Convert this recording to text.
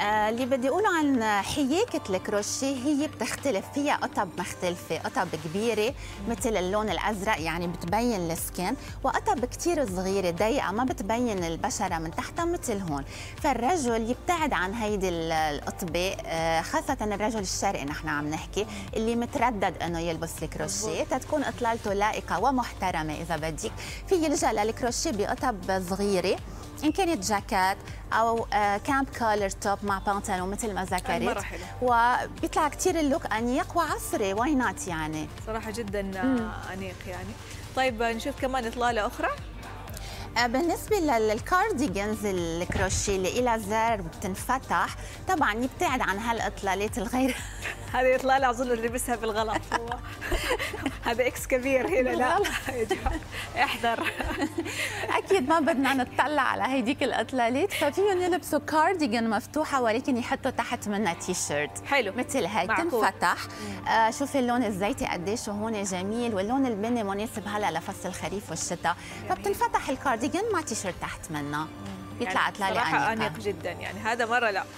اللي بدي اقوله عن حياكة الكروشيه هي بتختلف، فيها قطب مختلفة، قطب كبيرة مثل اللون الأزرق يعني بتبين السكن، وقطب كتير صغيرة ضيقة ما بتبين البشرة من تحتها مثل هون. فالرجل يبتعد عن هيدي القطبة، خاصة الرجل الشرقي نحن عم نحكي اللي متردد انه يلبس الكروشيه تتكون اطلالته لائقة ومحترمة. إذا بدك في يلجأ للكروشيه بقطب صغيرة، إن كانت جاكيت أو كامب كولر توب مع بنطلون مثل ما ذكرت، وبيطلع كثير اللوك أنيق وعصري. واي نوت يعني صراحة جدا أنيق يعني. طيب نشوف كمان إطلالة أخرى. بالنسبة للكارديجنز الكروشيه اللي لها زر بتنفتح، طبعا يبتعد عن هالإطلالات الغير هذه إطلالة أظن لبسها بالغلط. هذا إكس كبير هنا. لا احذر. اكيد ما بدنا نطلع على هيديك الاطلالات، ففيهم يلبسوا كارديجان مفتوحه ولكن يحطوا تحت منها تي شيرت حلو مثل هي تنفتح. شوفي اللون الزيتي قديش هون جميل، واللون البني مناسب هلا لفصل الخريف والشتاء، فبتنفتح الكارديجان مع تي شيرت تحت منها، بيطلع يعني اطلاله صراحة أنيق جدا يعني. هذا مرة لا